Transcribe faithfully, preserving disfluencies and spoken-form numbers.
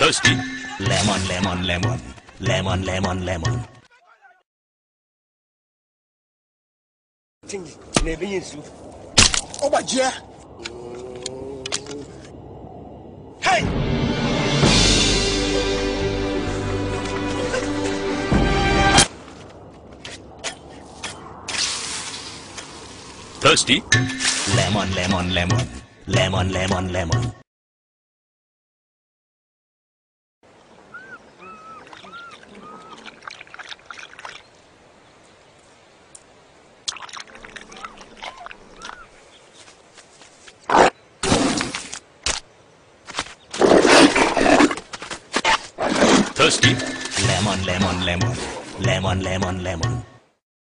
Thirsty? Lemon, lemon, lemon. Lemon, lemon, lemon. Oh my dear. Hey! Thirsty? Lemon, lemon, lemon. Lemon, lemon, lemon. Thirsty? Lemon, lemon, lemon. Lemon, lemon, lemon.